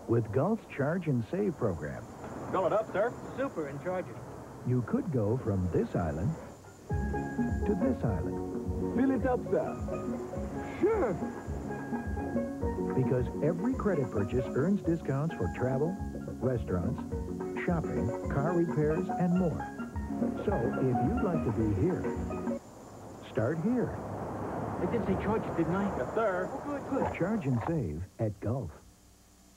with Gulf's Charge and Save program. Fill it up, sir. Super, and charge it. You could go from this island to this island. Fill it up, sir. Sure. Because every credit purchase earns discounts for travel, restaurants, shopping, car repairs, and more. So, if you'd like to be here, start here. I did say charge it, didn't I? Yes, sir. Oh, good, good. Charge and Save at Gulf.